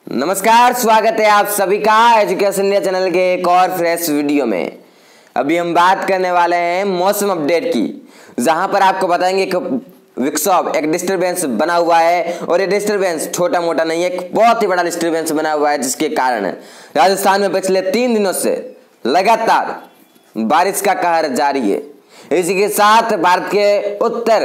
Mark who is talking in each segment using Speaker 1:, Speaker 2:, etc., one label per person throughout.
Speaker 1: नमस्कार, स्वागत है आप सभी का एजुकेशन इंडिया चैनल के एक और फ्रेश वीडियो में। अभी हम बात करने वाले हैं मौसम अपडेट की, जहां पर आपको बताएंगे कि विक्षोभ एक डिस्टरबेंस बना हुआ है और ये डिस्टरबेंस छोटा मोटा नहीं है, एक बहुत ही बड़ा डिस्टरबेंस बना हुआ है, जिसके कारण राजस्थान में पिछले 3 दिनों से लगातार बारिश का कहर जारी है। इसी के साथ भारत के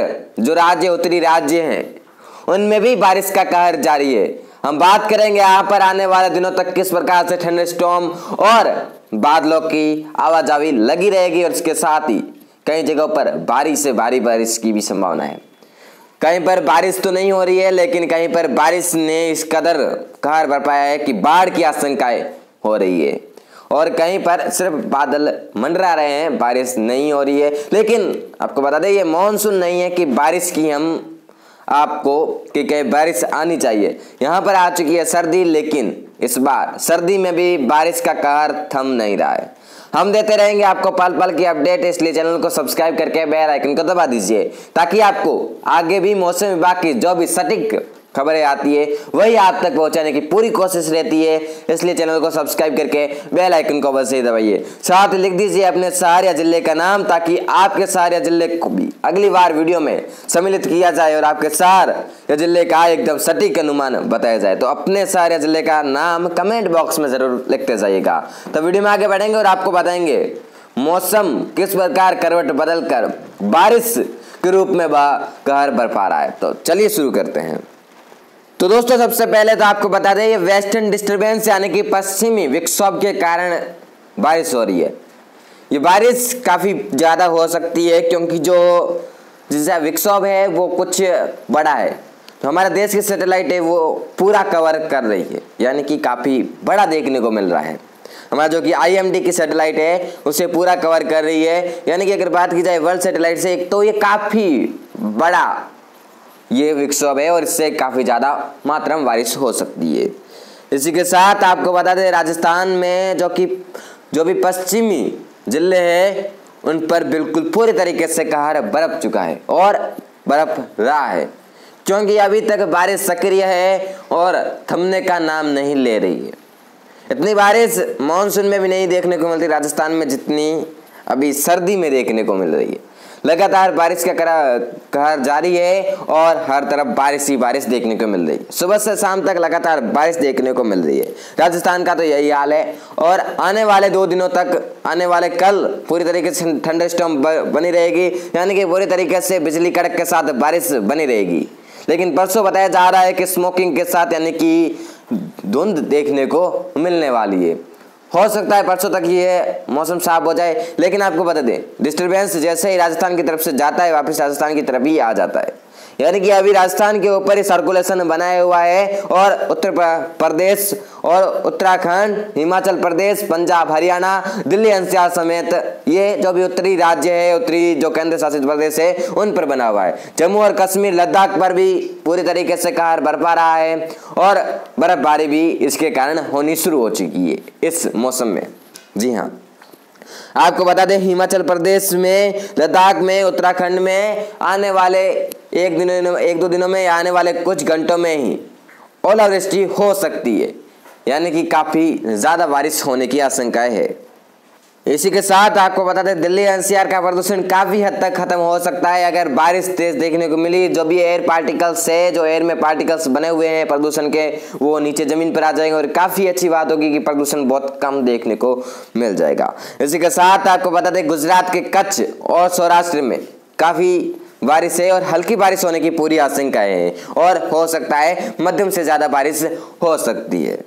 Speaker 1: उत्तरी राज्य हैं, उनमें भी बारिश का कहर जारी है। हम बात करेंगे यहाँ पर आने वाले दिनों तक किस प्रकार से थंडरस्टॉर्म और बादलों की आवाजाही लगी रहेगी, और इसके साथ ही कई जगहों पर बारिश से भारी बारिश की भी संभावना है। कहीं पर बारिश तो नहीं हो रही है, लेकिन कहीं पर बारिश ने इस कदर कहर बरपाया है कि बाढ़ की आशंकाएं हो रही है, और कहीं पर सिर्फ बादल मंडरा रहे हैं, बारिश नहीं हो रही है। लेकिन आपको बता दें, ये मानसून नहीं है कि बारिश की हम आपको कि कहीं बारिश आनी चाहिए। यहाँ पर आ चुकी है सर्दी, लेकिन इस बार सर्दी में भी बारिश का कहर थम नहीं रहा है। हम देते रहेंगे आपको पल पल की अपडेट, इसलिए चैनल को सब्सक्राइब करके बेल आइकन को दबा दीजिए, ताकि आपको आगे भी मौसम विभाग की जो भी सटीक खबरें आती है वही आप तक पहुंचाने की पूरी कोशिश रहती है। इसलिए चैनल को सब्सक्राइब करके बेल आइकन को बस ही दबाइए। साथ लिख दीजिए अपने शहर या जिले का नाम, ताकि आपके शहर या जिले को भी अगली बार वीडियो में सम्मिलित किया जाए और आपके शहर या जिले का एकदम सटीक अनुमान बताया जाए। तो अपने शहर या जिले का नाम कमेंट बॉक्स में जरूर लिखते जाइएगा। तो वीडियो में आगे बढ़ेंगे और आपको बताएंगे मौसम किस प्रकार करवट बदल कर बारिश के रूप में कहर बरपा रहा है। तो चलिए शुरू करते हैं। तो दोस्तों, सबसे पहले तो आपको बता दें, ये वेस्टर्न डिस्टरबेंस यानी कि पश्चिमी विक्षोभ के कारण बारिश हो रही है। ये बारिश काफ़ी ज़्यादा हो सकती है, क्योंकि जो जिसका विक्षोभ है वो कुछ बड़ा है। तो हमारे देश की सैटेलाइट है वो पूरा कवर कर रही है, यानी कि काफ़ी बड़ा देखने को मिल रहा है। हमारा जो कि IMD की सैटेलाइट है उसे पूरा कवर कर रही है, यानी कि अगर बात की जाए वर्ल्ड सैटेलाइट से, तो ये काफ़ी बड़ा ये विक्षोभ है और इससे काफ़ी ज़्यादा मात्रा में बारिश हो सकती है। इसी के साथ आपको बता दें, राजस्थान में जो भी पश्चिमी जिले हैं उन पर बिल्कुल पूरी तरीके से कहर बरप चुका है और बरप रहा है, क्योंकि अभी तक बारिश सक्रिय है और थमने का नाम नहीं ले रही है। इतनी बारिश मानसून में भी नहीं देखने को मिलती राजस्थान में, जितनी अभी सर्दी में देखने को मिल रही है। लगातार बारिश का कहर जारी है और हर तरफ बारिश ही बारिश देखने को मिल रही है। सुबह से शाम तक लगातार बारिश देखने को मिल रही है। राजस्थान का तो यही हाल है, और आने वाले 2 दिनों तक, आने वाले कल पूरी तरीके से थंडरस्टॉर्म बनी रहेगी, यानी कि पूरी तरीके से बिजली कड़क के साथ बारिश बनी रहेगी। लेकिन परसों बताया जा रहा है कि स्मोकिंग के साथ, यानी कि धुंध देखने को मिलने वाली है। हो सकता है परसों तक ये मौसम साफ हो जाए, लेकिन आपको बता दें, डिस्टरबेंस जैसे ही राजस्थान की तरफ से जाता है वापस राजस्थान की तरफ ही आ जाता है, यानी कि अभी राजस्थान के ऊपर ही सर्कुलेशन बनाया हुआ है, और उत्तर प्रदेश और उत्तराखंड, हिमाचल प्रदेश, पंजाब, हरियाणा, दिल्ली एनसीआर समेत ये जो भी उत्तरी राज्य है, उत्तरी जो केंद्र शासित प्रदेश है, उन पर बना हुआ है। जम्मू और कश्मीर, लद्दाख पर भी पूरी तरीके से कहर बरपा रहा है, और बर्फबारी भी इसके कारण होनी शुरू हो चुकी है इस मौसम में। जी हाँ, आपको बता दें, हिमाचल प्रदेश में, लद्दाख में, उत्तराखंड में आने वाले 1-2 दिनों में, आने वाले कुछ घंटों में ही ओलावृष्टि हो सकती है, यानी कि काफ़ी ज़्यादा बारिश होने की आशंकाएं है। इसी के साथ आपको बता दें, दिल्ली NCR का प्रदूषण काफ़ी हद तक खत्म हो सकता है अगर बारिश तेज देखने को मिली। जो भी एयर पार्टिकल्स है, जो एयर में पार्टिकल्स बने हुए हैं प्रदूषण के, वो नीचे ज़मीन पर आ जाएंगे, और काफ़ी अच्छी बात होगी कि प्रदूषण बहुत कम देखने को मिल जाएगा। इसी के साथ आपको बता दें, गुजरात के कच्छ और सौराष्ट्र में काफ़ी बारिश है और हल्की बारिश होने की पूरी आशंकाएं हैं, और हो सकता है मध्यम से ज़्यादा बारिश हो सकती है।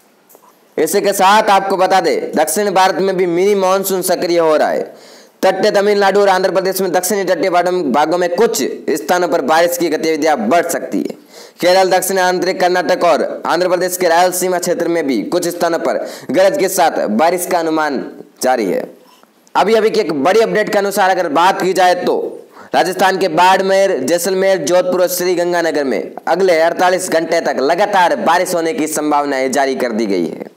Speaker 1: इसी के साथ आपको बता दें, दक्षिण भारत में भी मिनी मानसून सक्रिय हो रहा है। तटीय तमिलनाडु और आंध्र प्रदेश में दक्षिणी तटीय भागों में कुछ स्थानों पर बारिश की गतिविधियां बढ़ सकती है। केरल, दक्षिण आंतरिक कर्नाटक और आंध्र प्रदेश के रायलसीमा क्षेत्र में भी कुछ स्थानों पर गरज के साथ बारिश का अनुमान जारी है। अभी की एक बड़ी अपडेट के अनुसार अगर बात की जाए तो राजस्थान के बाड़मेर, जैसलमेर, जोधपुर और श्रीगंगानगर में अगले 48 घंटे तक लगातार बारिश होने की संभावनाएं जारी कर दी गई है।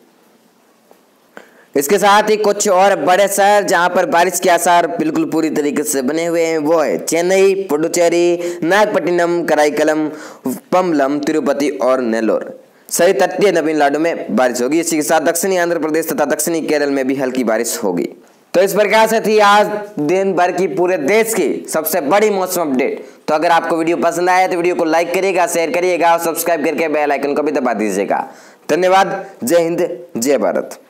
Speaker 1: इसके साथ ही कुछ और बड़े शहर जहां पर बारिश के आसार बिल्कुल पूरी तरीके से बने हुए हैं, वो है चेन्नई, पुडुचेरी, नागपट्टिनम, कराईकलम, पम्बलम, तिरुपति और नेल्लोर। सही तटीय तमिलनाडु में बारिश होगी। इसी के साथ दक्षिणी आंध्र प्रदेश तथा दक्षिणी केरल में भी हल्की बारिश होगी। तो इस प्रकार से थी आज दिन भर की पूरे देश की सबसे बड़ी मौसम अपडेट। तो अगर आपको वीडियो पसंद आया तो वीडियो को लाइक करिएगा, शेयर करिएगा और सब्सक्राइब करके बेल आइकन को भी दबा दीजिएगा। धन्यवाद। जय हिंद, जय भारत।